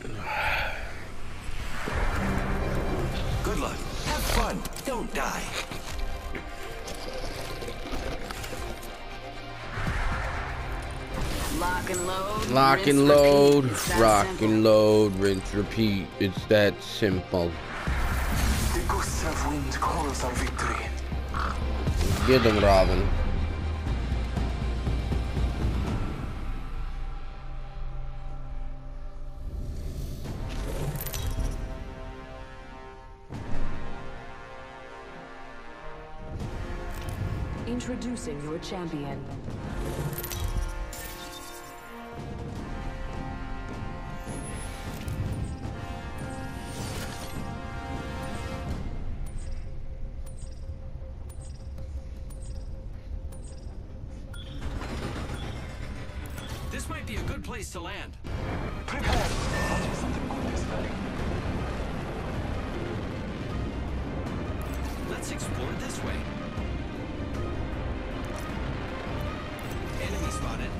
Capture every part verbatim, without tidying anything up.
Good luck. Have fun. Don't die. Lock and load. Lock rinse, and load. repeat. It's that Rock simple. and load. Rinse, repeat. It's that simple. The gusts of wind calls our victory. Get them, Robin. Introducing your champion. This might be a good place to land. Prepare. Something good is coming. Let's explore this way. Enemy spotted.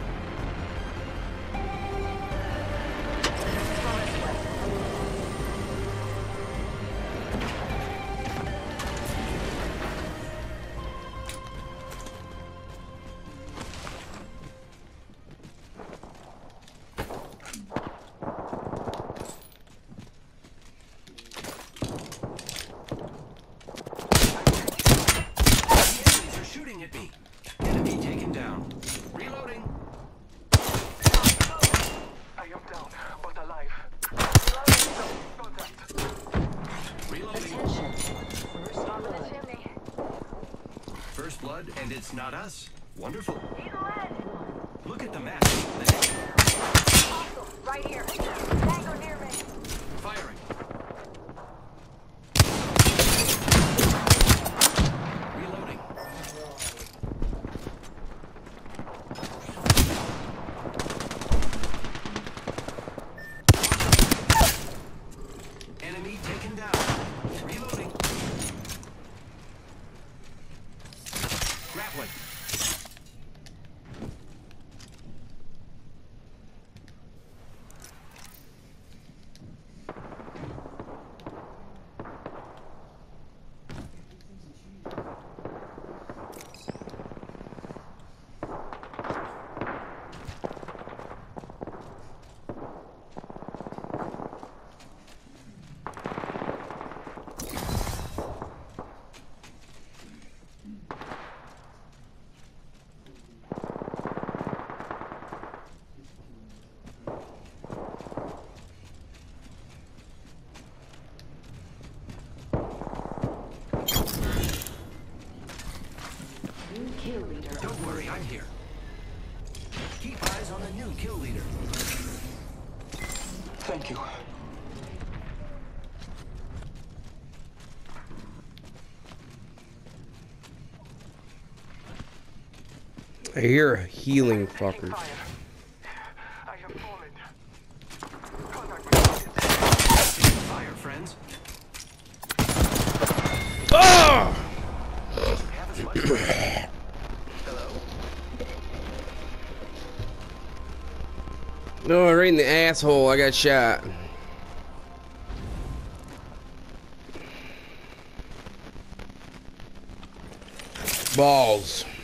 Shooting at me. Enemy taken down. Reloading. I am down, but alive. Reloading. Attention. First blood. First blood, and it's not us. Wonderful. Look at the map. Right here. Tango near me. Firing. Reloading. Enemy taken down. Reloading. Grappling. New kill leader. Don't worry, I'm here. Keep eyes on the new kill leader. Thank you. I hear a healing fucker. Fire. I have fallen. Fire, friends. Oh! Have as much fun. Hello. No, right in the asshole. I got shot. Balls.